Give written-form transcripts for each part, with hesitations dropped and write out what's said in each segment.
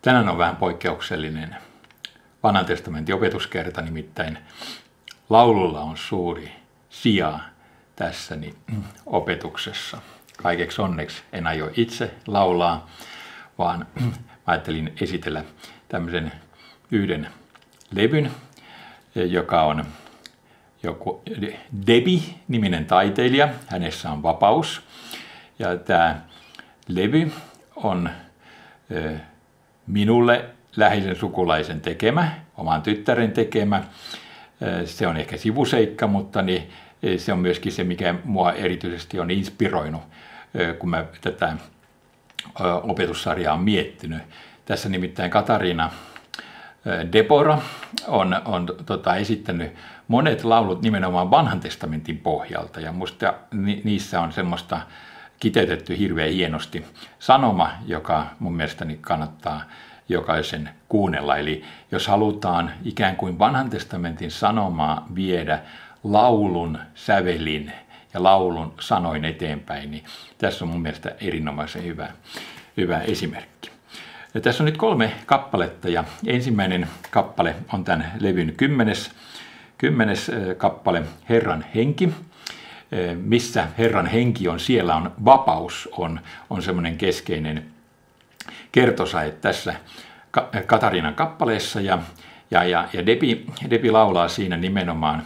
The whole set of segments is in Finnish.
Tänään on vähän poikkeuksellinen Vanhan testamentin opetuskerta, nimittäin laululla on suuri sija tässä opetuksessa. Kaikeksi onneksi en aio itse laulaa, vaan ajattelin esitellä tämmöisen yhden levyn, joka on joku Debbie-niminen taiteilija. Hänessä on vapaus. Ja tämä levy on minulle läheisen sukulaisen tekemä, oman tyttären tekemä. Se on ehkä sivuseikka, mutta se on myöskin se, mikä mua erityisesti on inspiroinut, kun mä tätä opetussarjaa on miettinyt. Tässä nimittäin Katariina Deborah on esittänyt monet laulut nimenomaan Vanhan testamentin pohjalta, ja musta niissä on semmoista kiteytetty hirveän hienosti sanoma, joka mun mielestäni kannattaa jokaisen kuunnella. Eli jos halutaan ikään kuin Vanhan testamentin sanomaa viedä laulun sävelin ja laulun sanoin eteenpäin, niin tässä on mun mielestä erinomaisen hyvä esimerkki. Ja tässä on nyt 3 kappaletta, ja ensimmäinen kappale on tämän levyn 10. kappale, Herran henki. Missä Herran henki on, siellä on vapaus, on semmoinen keskeinen kertosäe tässä Katariinan kappaleessa, ja Debbie laulaa siinä nimenomaan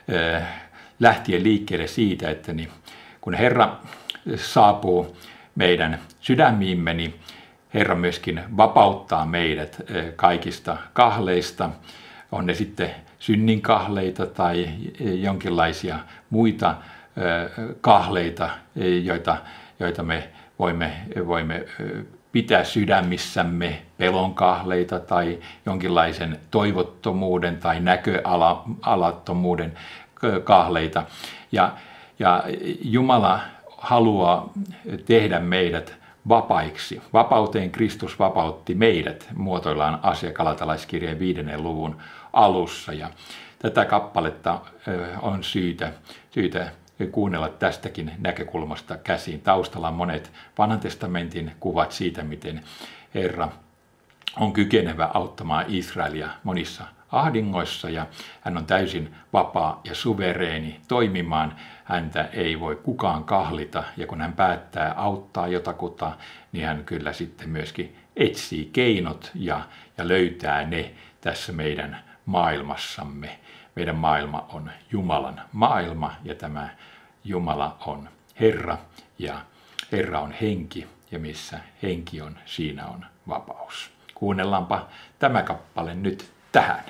lähtien liikkeelle siitä, että kun Herra saapuu meidän sydämiimme, niin Herra myöskin vapauttaa meidät kaikista kahleista, on ne sitten synninkahleita tai jonkinlaisia muita kahleita, joita me voimme pitää sydämissämme, pelonkahleita tai jonkinlaisen toivottomuuden tai näköalattomuuden kahleita. Ja Jumala haluaa tehdä meidät vapaiksi. Vapauteen Kristus vapautti meidät, muotoillaan asia Galatalaiskirjeen 5. luvun alussa. Ja tätä kappaletta on syytä kuunnella tästäkin näkökulmasta käsin. Taustalla on monet Vanhan testamentin kuvat siitä, miten Herra on kykenevä auttamaan Israelia monissa ahdingoissa, ja hän on täysin vapaa ja suvereeni toimimaan. Häntä ei voi kukaan kahlita, ja kun hän päättää auttaa jotakuta, niin hän kyllä sitten myöskin etsii keinot ja löytää ne tässä meidän maailmassamme. Meidän maailma on Jumalan maailma, ja tämä Jumala on Herra, ja Herra on henki, ja missä henki on, siinä on vapaus. Kuunnellaanpa tämä kappale nyt tähän.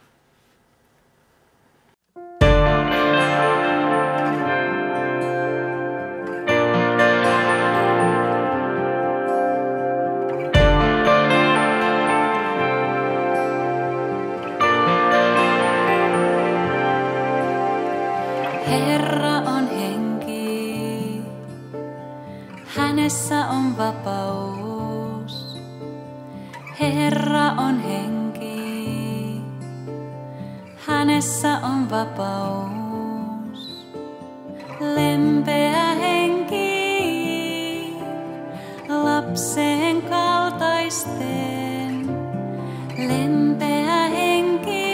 Herra on henki, hänessä on vapaus. Herra on henki, hänessä on vapaus. Lempeä henki, lapsen kaltaisten. Lempeä henki,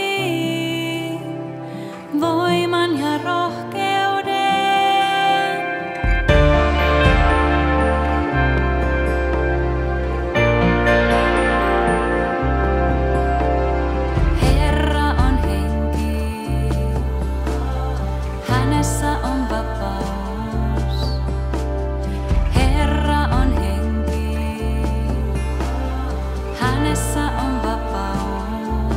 voiman ja rohkeuden. Herra on henki, hänessä on vapaus. Herra on henki, hänessä on vapaus.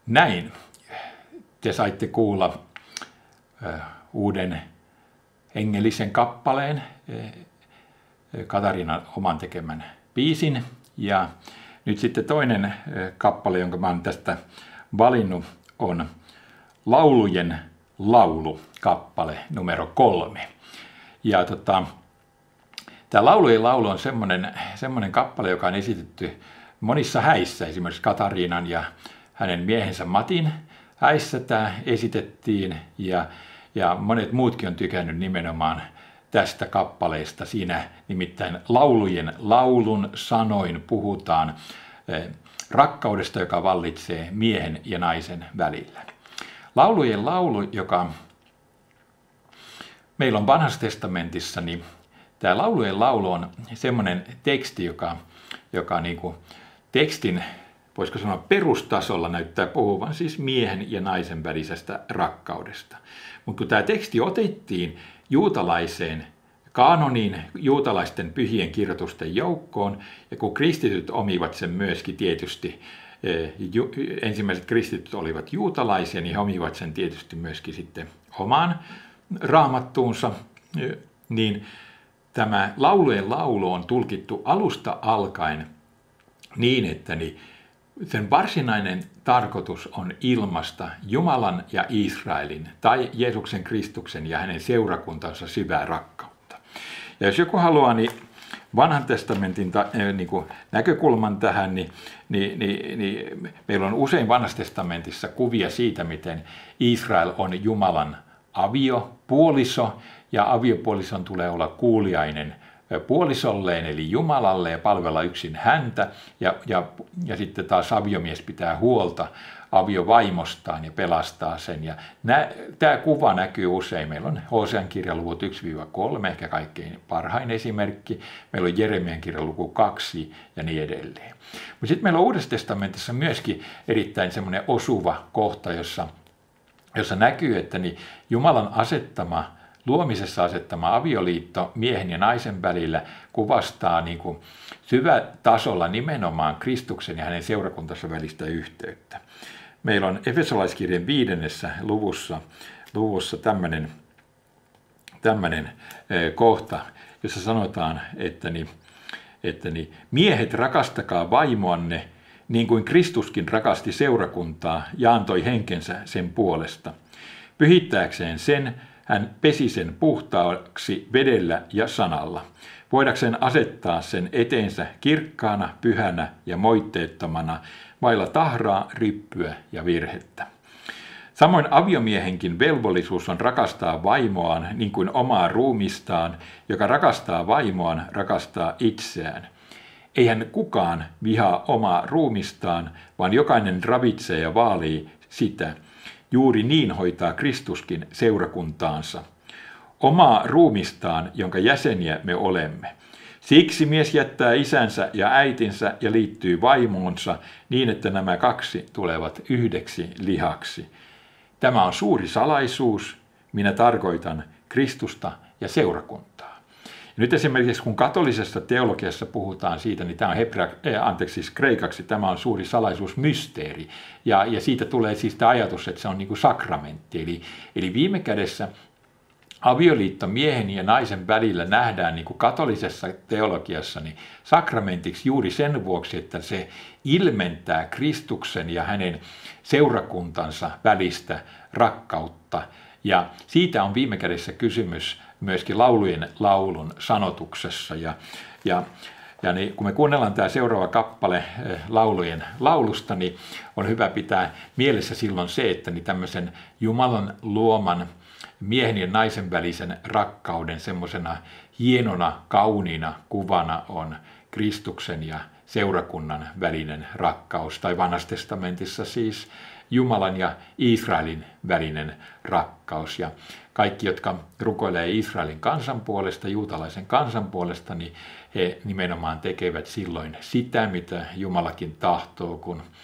Näin te saitte kuulla uuden hengellisen kappaleen, Katariinan oman tekemän biisin. Ja nyt sitten toinen kappale, jonka mä oon tästä valinnut, on Laulujen laulu, kappale numero 3. Ja tämä Laulujen laulu on semmoinen kappale, joka on esitetty monissa häissä, esimerkiksi Katariinan ja hänen miehensä Matin häissä tämä esitettiin, ja monet muutkin on tykännyt nimenomaan tästä kappaleesta. Siinä nimittäin laulujen laulun sanoin puhutaan rakkaudesta, joka vallitsee miehen ja naisen välillä. Laulujen laulu, joka meillä on Vanhassa testamentissa, niin tämä laulujen laulu on semmoinen teksti, joka niin kuin tekstin, voisiko sanoa perustasolla, näyttää puhuvan siis miehen ja naisen välisestä rakkaudesta. Mutta kun tämä teksti otettiin juutalaiseen kaanoniin, juutalaisten pyhien kirjoitusten joukkoon, ja kun kristityt omivat sen myöskin tietysti, ensimmäiset kristityt olivat juutalaisia, niin he omivat sen tietysti myöskin sitten omaan raamattuunsa, niin tämä laulujen laulu on tulkittu alusta alkaen niin, että sen varsinainen tarkoitus on ilmaista Jumalan ja Israelin tai Jeesuksen Kristuksen ja hänen seurakuntansa syvää rakkautta. Ja jos joku haluaa niin Vanhan testamentin näkökulman tähän, niin meillä on usein Vanhassa testamentissa kuvia siitä, miten Israel on Jumalan aviopuoliso, ja aviopuolison tulee olla kuuliainen puolisolleen eli Jumalalle ja palvella yksin häntä, ja sitten taas aviomies pitää huolta aviovaimostaan ja pelastaa sen. Ja tämä kuva näkyy usein. Meillä on Hosean kirjan luvut 1-3, ehkä kaikkein parhain esimerkki. Meillä on Jeremian kirjan luku 2 ja niin edelleen. Mutta sitten meillä on Uudessa testamentissa myöskin erittäin semmoinen osuva kohta, jossa näkyy, että Jumalan luomisessa asettama avioliitto miehen ja naisen välillä kuvastaa niin kuin syvätasolla nimenomaan Kristuksen ja hänen seurakuntansa välistä yhteyttä. Meillä on Efesolaiskirjan 5. luvussa tämmöinen kohta, jossa sanotaan, että miehet, rakastakaa vaimoanne niin kuin Kristuskin rakasti seurakuntaa ja antoi henkensä sen puolesta. Pyhittääkseen sen, hän pesi sen puhtaaksi vedellä ja sanalla, voidakseen asettaa sen eteensä kirkkaana, pyhänä ja moitteettomana, vailla tahraa, ryppyä ja virhettä. Samoin aviomiehenkin velvollisuus on rakastaa vaimoaan niin kuin omaa ruumistaan, joka rakastaa vaimoaan, rakastaa itseään. Eihän kukaan vihaa omaa ruumistaan, vaan jokainen ravitsee ja vaalii sitä. Juuri niin hoitaa Kristuskin seurakuntaansa, omaa ruumistaan, jonka jäseniä me olemme. Siksi mies jättää isänsä ja äitinsä ja liittyy vaimoonsa niin, että nämä kaksi tulevat yhdeksi lihaksi. Tämä on suuri salaisuus, minä tarkoitan Kristusta ja seurakuntaa. Ja nyt esimerkiksi kun katolisessa teologiassa puhutaan siitä, niin tämä on kreikaksi, tämä on suuri salaisuus, mysteeri. Ja siitä tulee siis tämä ajatus, että se on niin kuin sakramentti. Eli viime kädessä avioliitto miehen ja naisen välillä nähdään niin kuin katolisessa teologiassa niin sakramentiksi juuri sen vuoksi, että se ilmentää Kristuksen ja hänen seurakuntansa välistä rakkautta. Ja siitä on viime kädessä kysymys myöskin laulujen laulun sanotuksessa. Ja niin, kun me kuunnellaan tämä seuraava kappale laulujen laulusta, niin on hyvä pitää mielessä silloin se, että niin tämmöisen Jumalan luoman miehen ja naisen välisen rakkauden semmoisena hienona, kauniina kuvana on Kristuksen ja seurakunnan välinen rakkaus, tai Vanhassa testamentissa siis Jumalan ja Israelin välinen rakkaus. Ja kaikki, jotka rukoilee Israelin kansan puolesta, juutalaisen kansan puolesta, niin he nimenomaan tekevät silloin sitä, mitä Jumalakin tahtoo,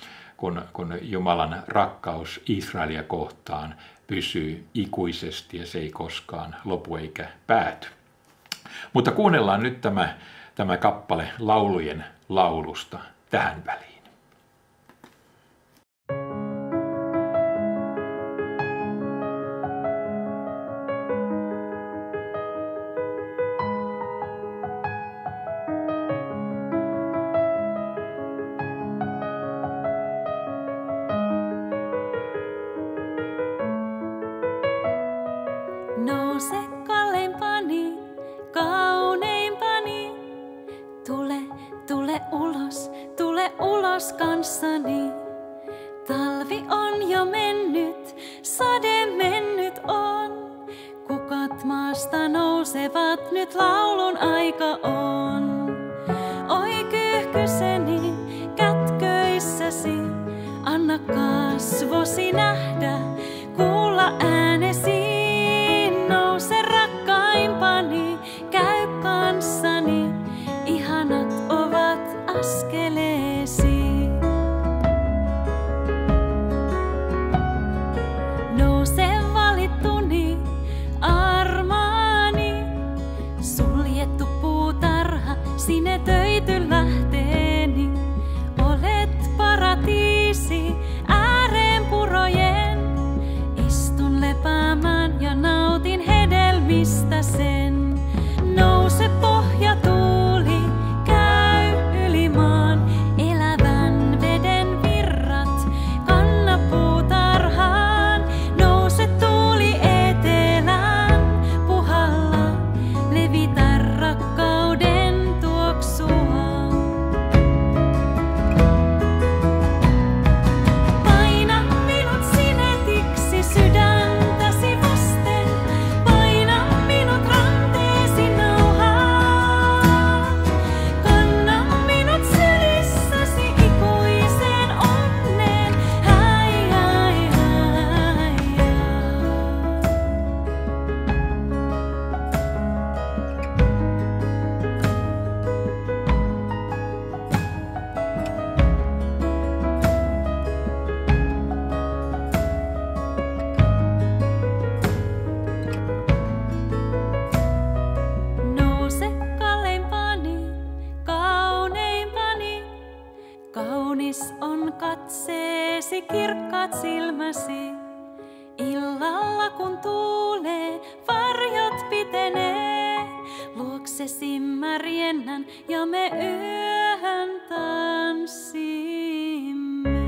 kun Jumalan rakkaus Israelia kohtaan pysyy ikuisesti ja se ei koskaan lopu eikä pääty. Mutta kuunnellaan nyt tämä kappale laulujen laulusta tähän väliin. peloissani. Talvi on jo mennyt, sade mennyt on. Kukat maasta nousevat, nyt laulun aika on. Oi kyyhkyseni, kätköissäsi, anna kasvosi nähdä, kuulla äänesi. Nouse rakkaimpani, käy kanssani, ihanat ovat askeleesi. Nouse valittuni, armaani, suljettu puutarha, sinetöity lähteeni. Olet paratiisi ääreen purojen, istun lepäämään ja nautin hedelmistä sen. Nouse pohjatuuli, käy yli maan, elävän veden virrat, kanna puutarhaan. Nouse tuuli etelään, puhalla, levitä rakkauden tuoksua. Paina minut sinetiksi sydäntäsi vasten, paina minut ranteesi nauhaan. Kanna minut sylissäsi ikuiseen onneen, häi, häi, häi, Nouse kalleimpani, kauneimpani. Kaunis on katseesi, kirkkaat silmäsi. Illalla kun tuulee, varjot pitenee. Luoksesi mä riennän ja me yöhön tanssimme.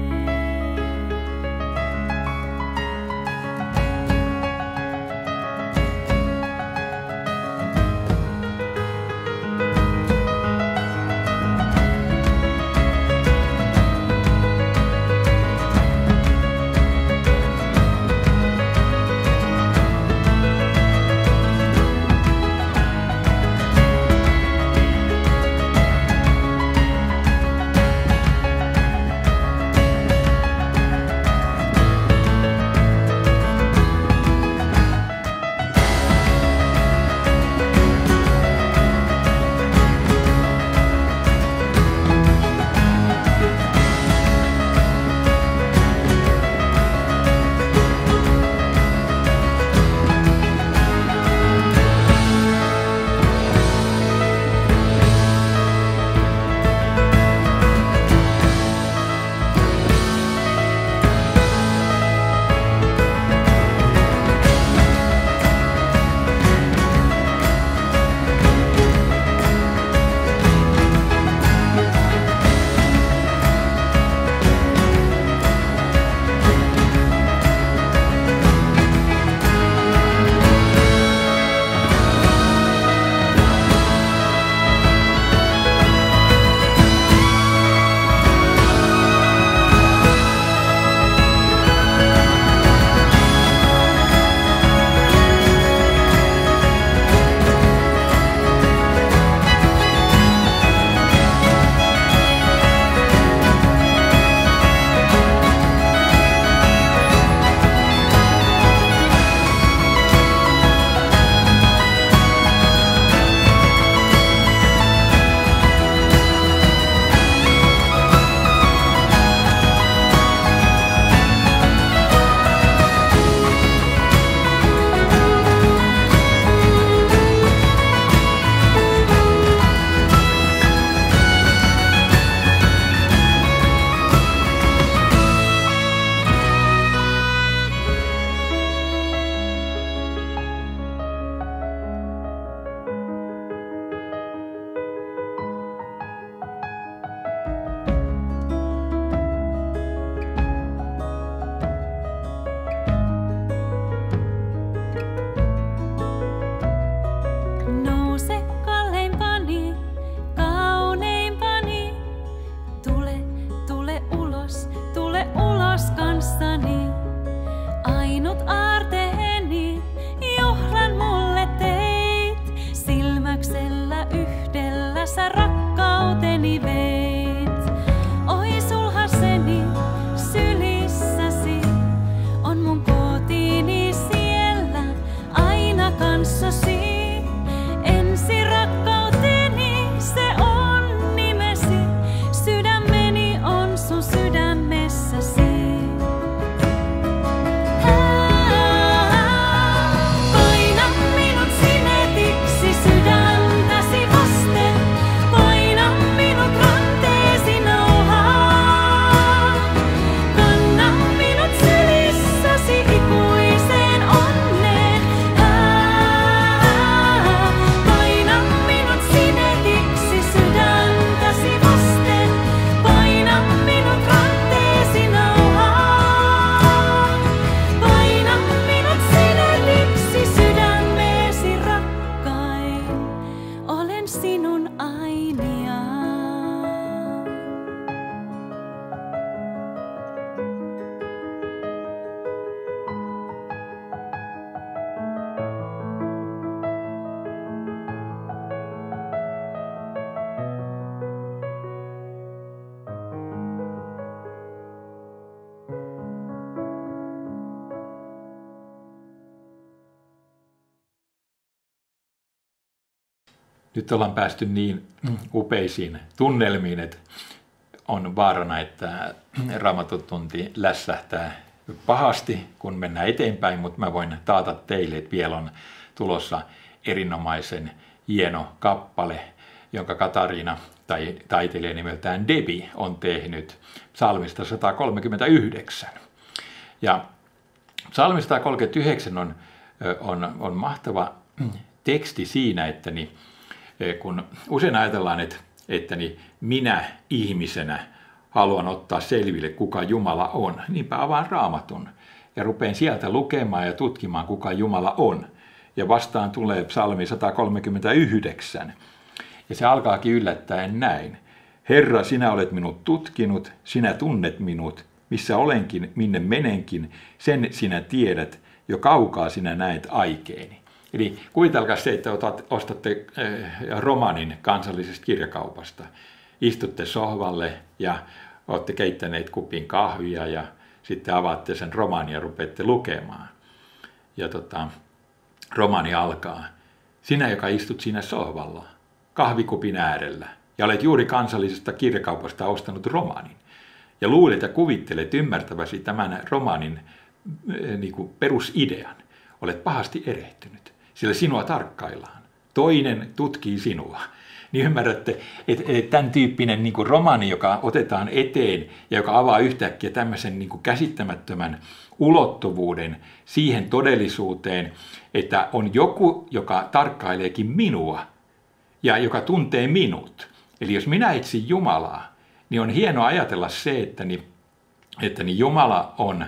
nyt ollaan päästy niin upeisiin tunnelmiin, että on vaarana, että Raamatun tunti lässähtää pahasti, kun mennään eteenpäin, mutta mä voin taata teille, että vielä on tulossa erinomaisen hieno kappale, jonka Katariina tai taiteilija nimeltään Debbie on tehnyt psalmista 139. Ja psalmi 139 on mahtava teksti siinä, että kun usein ajatellaan, että minä ihmisenä haluan ottaa selville, kuka Jumala on, niinpä avaan Raamatun ja rupean sieltä lukemaan ja tutkimaan, kuka Jumala on. Ja vastaan tulee psalmi 139. Ja se alkaakin yllättäen näin. Herra, sinä olet minut tutkinut, sinä tunnet minut, missä olenkin, minne menenkin, sen sinä tiedät, jo kaukaa sinä näet aikeeni. Eli kuvitelkaa se, että ostatte romaanin kansallisesta kirjakaupasta. Istutte sohvalle ja olette keittäneet kupin kahvia ja sitten avaatte sen romaanin ja rupeatte lukemaan. Ja romaani alkaa. Sinä, joka istut siinä sohvalla, kahvikupin äärellä, ja olet juuri kansallisesta kirjakaupasta ostanut romaanin. Ja luulet ja kuvittelet ymmärtäväsi tämän romaanin perusidean. Olet pahasti erehtynyt, sillä sinua tarkkaillaan. Toinen tutkii sinua. Niin ymmärrätte, että tämän tyyppinen romaani, joka otetaan eteen ja joka avaa yhtäkkiä tämmöisen käsittämättömän ulottuvuuden siihen todellisuuteen, että on joku, joka tarkkaileekin minua ja joka tuntee minut. Eli jos minä etsin Jumalaa, niin on hienoa ajatella se, että Jumala on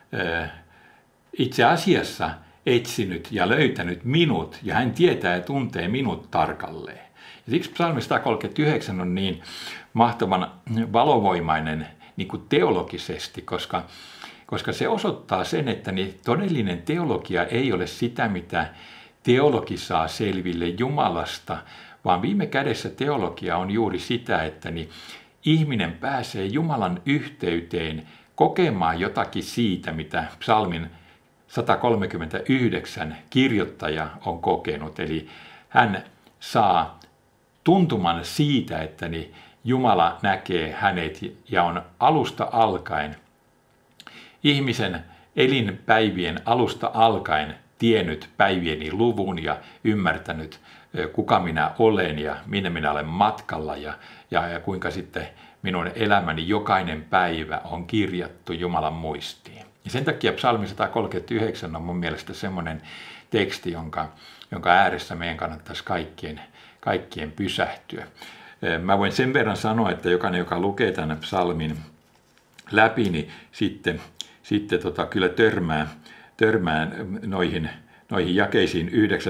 itse asiassa etsinyt ja löytänyt minut ja hän tietää ja tuntee minut tarkalleen. Ja siksi psalmi 139 on niin mahtavan valovoimainen teologisesti, koska se osoittaa sen, että todellinen teologia ei ole sitä, mitä teologi saa selville Jumalasta, vaan viime kädessä teologia on juuri sitä, että ihminen pääsee Jumalan yhteyteen kokemaan jotakin siitä, mitä psalmin 139 kirjoittaja on kokenut. Eli hän saa tuntuman siitä, että Jumala näkee hänet ja on alusta alkaen, ihmisen elinpäivien alusta alkaen tiennyt päivieni luvun ja ymmärtänyt, kuka minä olen ja minne minä olen matkalla ja kuinka sitten minun elämäni jokainen päivä on kirjattu Jumalan muistiin. Ja sen takia psalmi 139 on mun mielestä semmoinen teksti, jonka ääressä meidän kannattaisi kaikkien pysähtyä. Mä voin sen verran sanoa, että jokainen, joka lukee tämän psalmin läpi, niin sitten kyllä törmää noihin jakeisiin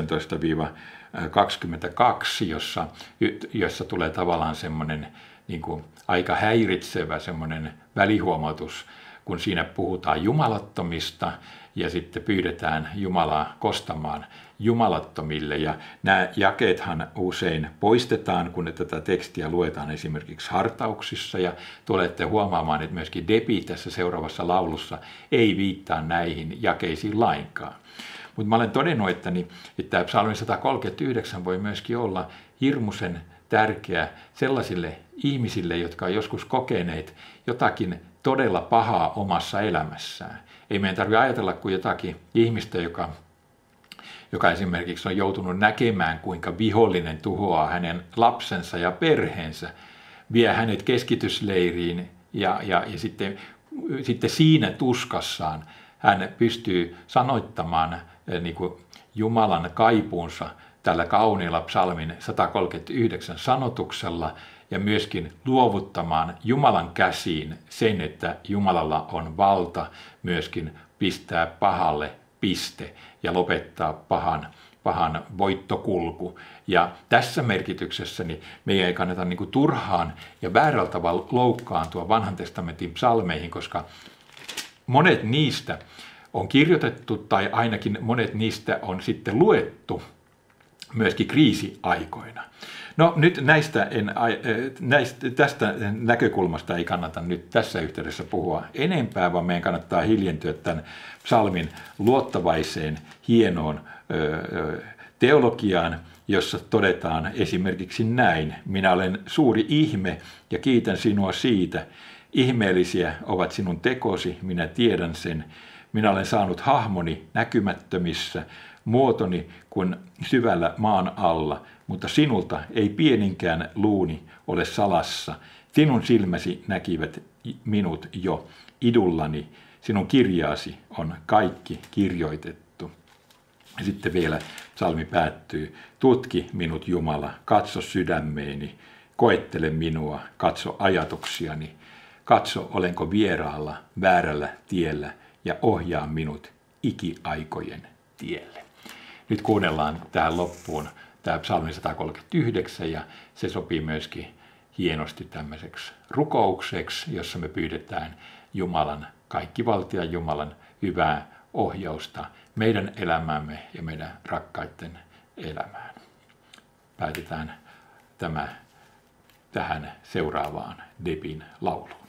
19-22, jossa tulee tavallaan semmoinen aika häiritsevä semmoinen välihuomautus, kun siinä puhutaan jumalattomista ja sitten pyydetään Jumalaa kostamaan jumalattomille. Ja nämä jakeethan usein poistetaan, kun tätä tekstiä luetaan esimerkiksi hartauksissa. Ja tulette huomaamaan, että myöskin Debbie tässä seuraavassa laulussa ei viittaa näihin jakeisiin lainkaan. Mutta mä olen todennut, että psalmi 139 voi myöskin olla hirmuisen tärkeä sellaisille ihmisille, jotka on joskus kokeneet jotakin todella pahaa omassa elämässään. Ei meidän tarvitse ajatella kuin jotakin ihmistä, joka esimerkiksi on joutunut näkemään, kuinka vihollinen tuhoaa hänen lapsensa ja perheensä, vie hänet keskitysleiriin ja sitten siinä tuskassaan hän pystyy sanoittamaan Jumalan kaipuunsa tällä kauniilla psalmin 139 sanotuksella ja myöskin luovuttamaan Jumalan käsiin sen, että Jumalalla on valta myöskin pistää pahalle piste ja lopettaa pahan voittokulku. Ja tässä merkityksessä meidän ei kannata turhaan ja väärällä tavalla loukkaantua vanhan testamentin psalmeihin, koska monet niistä on kirjoitettu tai ainakin monet niistä on sitten luettu myöskin kriisiaikoina. No nyt tästä näkökulmasta ei kannata nyt tässä yhteydessä puhua enempää, vaan meidän kannattaa hiljentyä tämän psalmin luottavaiseen, hienoon teologiaan jossa todetaan esimerkiksi näin: minä olen suuri ihme ja kiitän sinua siitä. Ihmeellisiä ovat sinun tekosi, minä tiedän sen. Minä olen saanut hahmoni näkymättömissä, muotoni kuin syvällä maan alla, mutta sinulta ei pieninkään luuni ole salassa. Sinun silmäsi näkivät minut jo idullani, sinun kirjaasi on kaikki kirjoitettu. Ja sitten vielä psalmi päättyy: tutki minut Jumala, katso sydämeeni, koettele minua, katso ajatuksiani, katso olenko vieraalla, väärällä tiellä ja ohjaa minut ikiaikojen tielle. Nyt kuunnellaan tähän loppuun tämä psalmi 139 ja se sopii myöskin hienosti tämmöiseksi rukoukseksi, jossa me pyydetään Jumalan, kaikkivaltiaan Jumalan hyvää ohjausta meidän elämäämme ja meidän rakkaiden elämään. Päätetään tämä tähän seuraavaan Debin lauluun.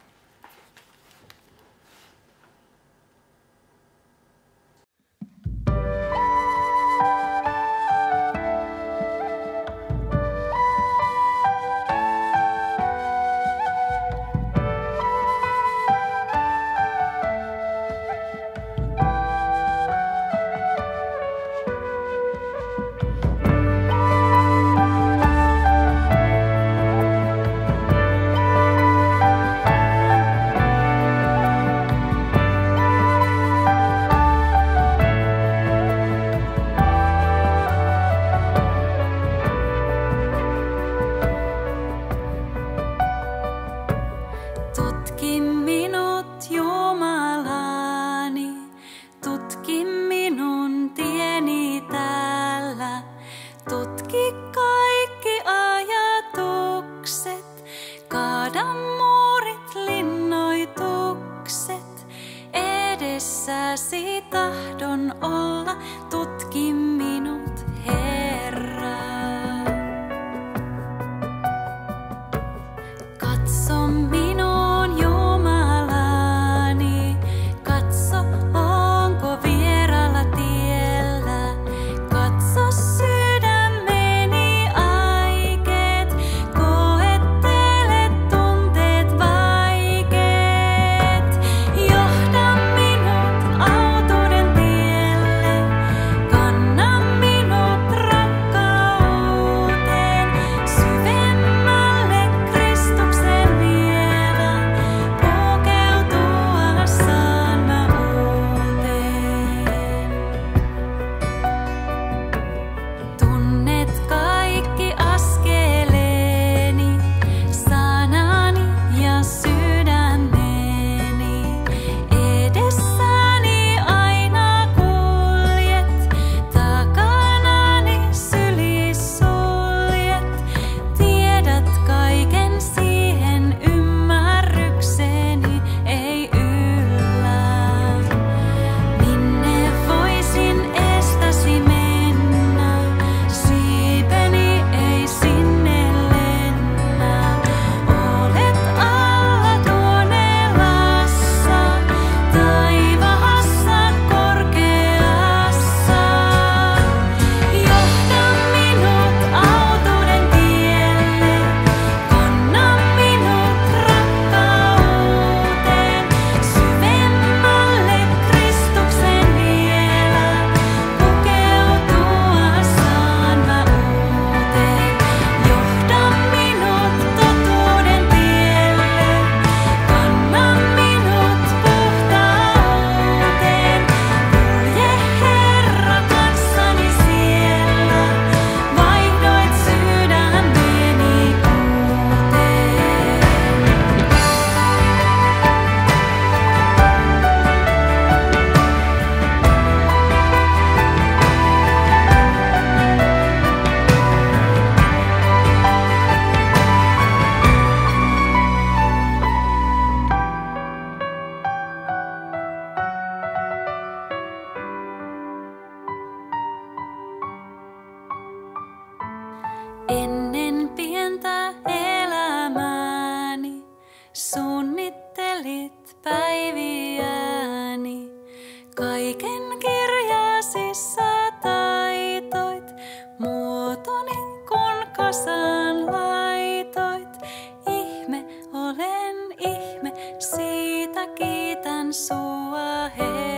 Ennen pientä elämääni suunnittelit päiviäni. Kaiken kirjasi sä taitoit, muotoilit kiitän sua, Herra.